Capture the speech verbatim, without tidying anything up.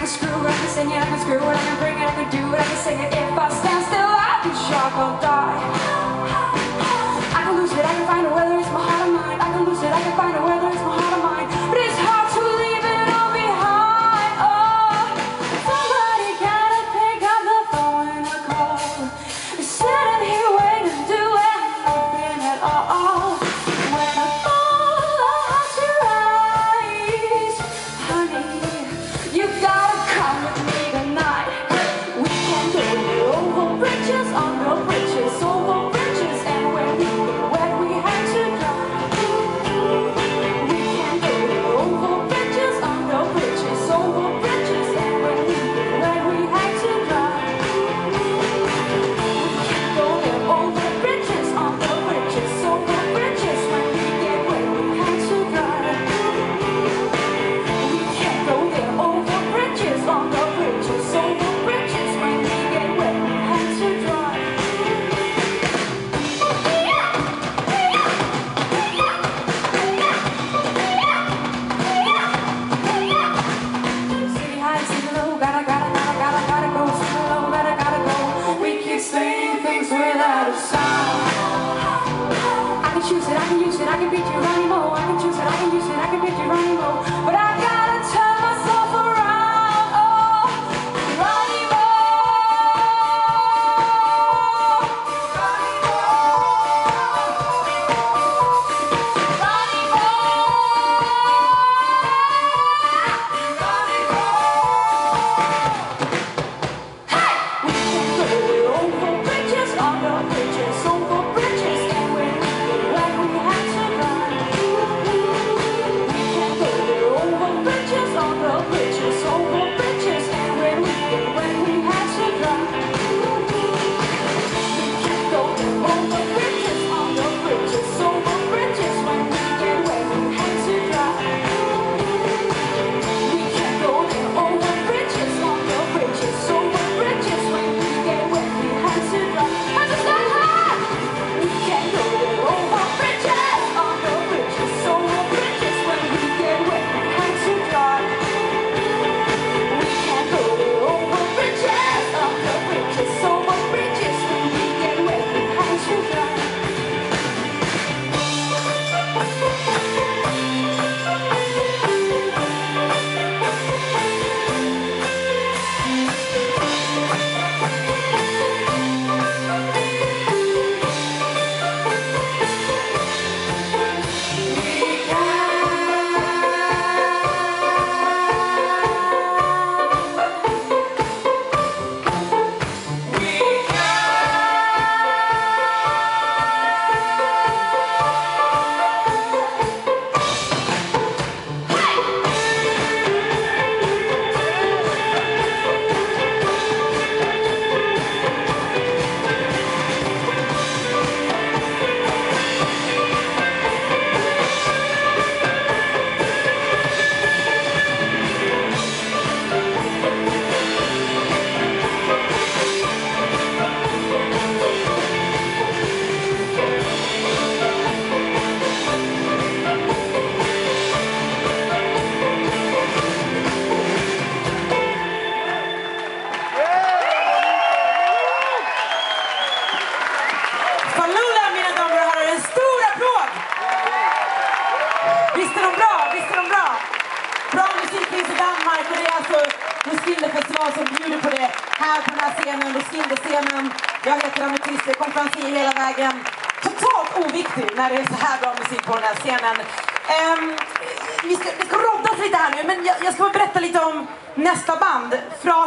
can screw it, I can sing it, I can screw it, I can bring it, I can do it, I can sing it. If I stand still, I'll be shocked, I'll die. I can lose it, I can find it, whether it's my heart or mind. I can lose it, I can find it, whether it's my heart or mind. But it's hard to leave it all behind. Oh, somebody gotta pick up the phone and I call. Sitting here waiting, doing nothing at all. When I fall, I have to rise. Honey, you gotta come with me tonight. We can go over bridges, under bridges, over bridges, and when we get wet, we have to drive. We can go over bridges, under bridges, over bridges, and when we get wet, we have to drive. We can go there over bridges, under bridges, over bridges, when we get wet, we have to drive. We can go there over bridges, under bridges, over bridges, when we get wet, we have to drive. City high, city low, gotta, gotta, gotta, gotta, gotta go. City low, gotta, gotta go. We keep saying things without a sound. I can choose it, I can use it, I can beat you, Geronimo. I can choose it, I can use it, I can beat you, Geronimo. But I gotta turn myself around. Oh, Geronimo. We can go over bridges, under bridges, over bridges, and when we get wet, we have to drive. We can go over bridges, under bridges, over bridges, and when we get wet, we have to drive. We can go over bridges, under bridges, over bridges, when we get wet, we have to drive. We can go over bridges, under bridges, over bridges, when we get wet, we have to drive. Understand that? We can go over bridges, under bridges, over bridges, when we get wet, we have to drive. We can go over bridges, under bridges, over bridges, when we get wet, we have to drive. Falula, mina damer och herrar, en stor applåd! Visst är de bra, visst är de bra? Bra musik finns i Danmark och det är alltså Roskilde festival som bjuder på det här på den här scenen, Roskilde-scenen. Jag heter Ametist, är konferencier hela vägen. Totalt oviktig när det är så här bra musik på den här scenen. Um, vi ska, vi ska roddas lite här nu, men jag, jag ska berätta lite om nästa band. Från